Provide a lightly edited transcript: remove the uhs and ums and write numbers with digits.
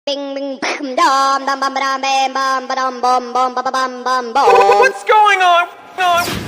Bing bing bam dum bum bum bam bam bam bum bum bum bum bum bum bum. What's going on?